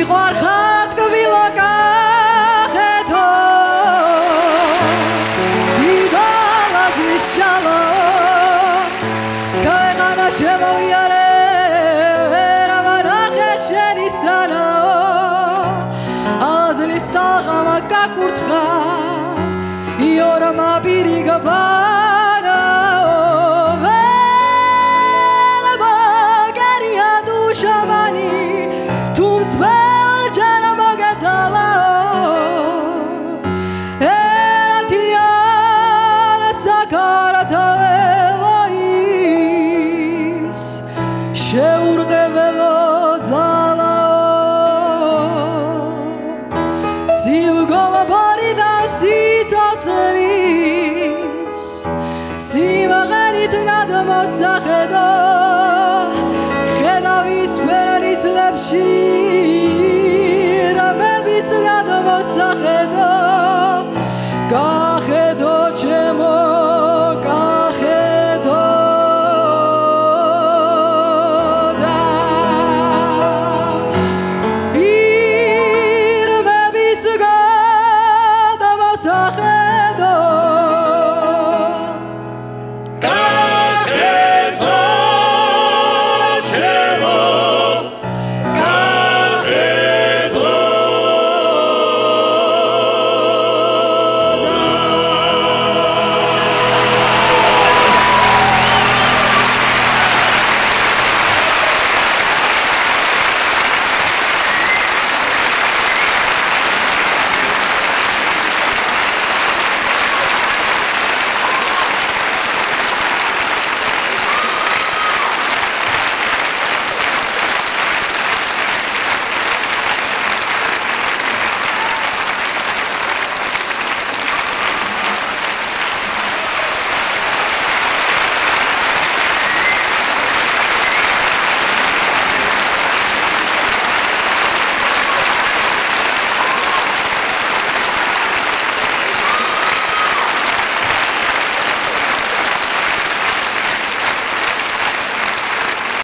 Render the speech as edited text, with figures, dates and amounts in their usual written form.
ხარხართ კბილოკახეთო დიდალაზის შალო გაეყანა შემოვიარე ვერავანახე შენისთანო აზნის თაღამა გაკურთხა იორმა პირი გაბანა ვერაბაგარია დუშავანი თუმც ბევრჯერ მოგეცალა ერათიან საქარაველის შეურყებელო ძალაო ცივგომა ბარიდან სიცოცხლის სიმაღლით გადმოსახედო ხედავის ფერანის ლებში